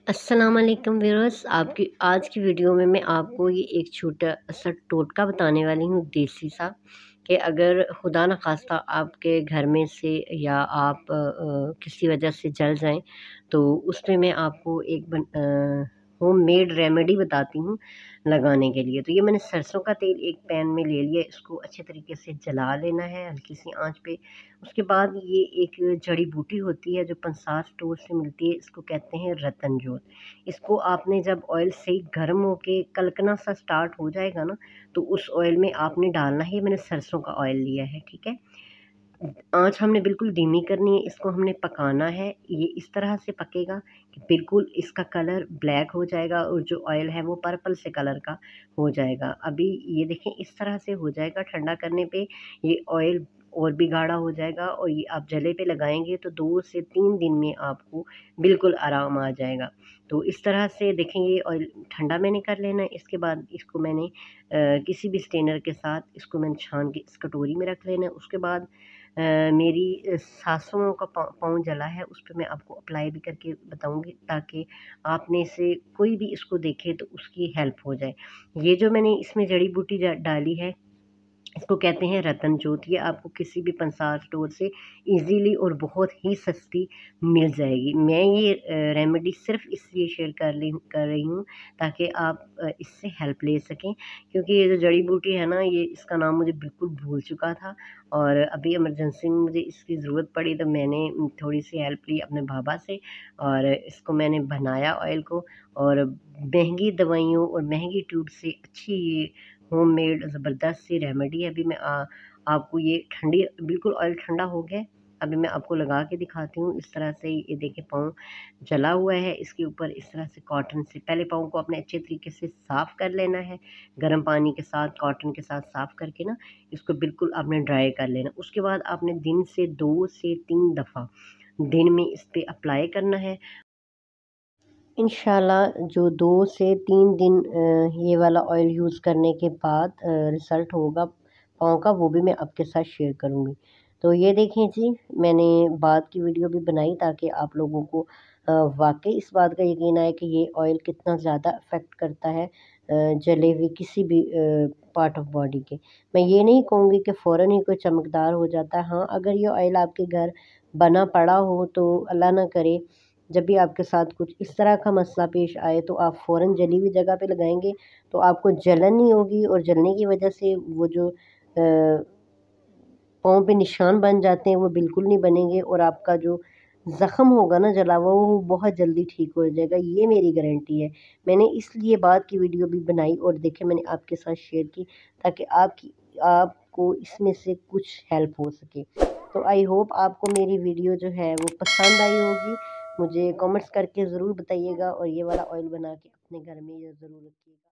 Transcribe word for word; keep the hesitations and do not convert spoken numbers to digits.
अस्सलाम वालेकुम व्यूअर्स। आपकी आज की वीडियो में मैं आपको ये एक छोटा सा टोटका बताने वाली हूँ देसी सा, कि अगर खुदा न खास्ता आपके घर में से या आप अ, किसी वजह से जल जाएं तो उसमें मैं आपको एक बन होम मेड रेमेडी बताती हूँ लगाने के लिए। तो ये मैंने सरसों का तेल एक पैन में ले लिया, इसको अच्छे तरीके से जला लेना है हल्की सी आंच पे। उसके बाद ये एक जड़ी बूटी होती है जो पंसार स्टोर से मिलती है, इसको कहते हैं रतन जोत। इसको आपने जब ऑयल से गर्म होके कलकना सा स्टार्ट हो जाएगा ना, तो उस ऑयल में आपने डालना है। मैंने सरसों का ऑयल लिया है, ठीक है। आँच हमने बिल्कुल धीमी करनी है, इसको हमने पकाना है। ये इस तरह से पकेगा कि बिल्कुल इसका कलर ब्लैक हो जाएगा और जो ऑयल है वो पर्पल से कलर का हो जाएगा। अभी ये देखें इस तरह से हो जाएगा। ठंडा करने पे ये ऑयल और भी गाढ़ा हो जाएगा और ये आप जले पे लगाएंगे तो दो से तीन दिन में आपको बिल्कुल आराम आ जाएगा। तो इस तरह से देखेंगे ऑयल ठंडा मैंने कर लेना है। इसके बाद इसको मैंने अ, किसी भी स्ट्रेनर के साथ इसको मैंने छान के इस कटोरी में रख लेना है। उसके बाद अ, मेरी सासुओं का पाँव पाँव जला है, उस पे मैं आपको अप्लाई भी करके बताऊँगी ताकि आप में से कोई भी इसको देखे तो उसकी हेल्प हो जाए। ये जो मैंने इसमें जड़ी बूटी ज डाली है, इसको कहते हैं रतन जोत। ये आपको किसी भी पंसार स्टोर से इजीली और बहुत ही सस्ती मिल जाएगी। मैं ये अ, रेमेडी सिर्फ़ इसलिए शेयर कर ली कर रही हूँ ताकि आप अ, इससे हेल्प ले सकें, क्योंकि ये जो जड़ी बूटी है ना, ये इसका नाम मुझे बिल्कुल भूल चुका था और अभी इमरजेंसी में मुझे इसकी ज़रूरत पड़ी तो मैंने थोड़ी-सी हेल्प ली अपने बाबा से और इसको मैंने बनाया ऑयल को। और महँगी दवाइयों और महँगी ट्यूब से अच्छी ये होममेड ज़बरदस्त सी रेमेडी है। अभी मैं आ, आपको ये ठंडी बिल्कुल ऑयल ठंडा हो गया है। अभी मैं आपको लगा के दिखाती हूँ। इस तरह से ये देखिए पाँव जला हुआ है। इसके ऊपर इस तरह से कॉटन से पहले पाँव को अपने अच्छे तरीके से साफ़ कर लेना है। गर्म पानी के साथ कॉटन के साथ साफ़ करके ना इसको बिल्कुल आपने ड्राई कर लेना। उसके बाद आपने दिन से दो से तीन दफ़ा दिन में इस पे अप्लाई करना है। इंशाल्लाह जो दो से तीन दिन अ, ये वाला ऑयल यूज़ करने के बाद अ, रिज़ल्ट होगा पाँव का, वो भी मैं आपके साथ शेयर करूँगी। तो ये देखें जी, मैंने बाद की वीडियो भी बनाई ताकि आप लोगों को अ, वाक़ई इस बात का यकीन आए कि ये ऑयल कितना ज़्यादा इफ़ेक्ट करता है अ, जले हुए किसी भी अ, पार्ट ऑफ बॉडी के। मैं ये नहीं कहूँगी कि फ़ौरन ही कोई चमकदार हो जाता है। हाँ, अगर ये ऑयल आपके घर बना पड़ा हो तो अल्लाह ना करे जब भी आपके साथ कुछ इस तरह का मसला पेश आए तो आप फ़ौरन जली हुई जगह पे लगाएँगे तो आपको जलन नहीं होगी और जलने की वजह से वो जो अ, पाँव पे निशान बन जाते हैं वो बिल्कुल नहीं बनेंगे और आपका जो ज़ख्म होगा ना जला हुआ वो बहुत जल्दी ठीक हो जाएगा। ये मेरी गारंटी है। मैंने इसलिए बाद की वीडियो भी बनाई और देखिए मैंने आपके साथ शेयर की ताकि आपकी आपको इसमें से कुछ हेल्प हो सके। तो आई होप आपको मेरी वीडियो जो है वो पसंद आई होगी। मुझे कमेंट्स करके ज़रूर बताइएगा और ये वाला ऑयल बना के अपने घर में ज़रूर रखिएगा।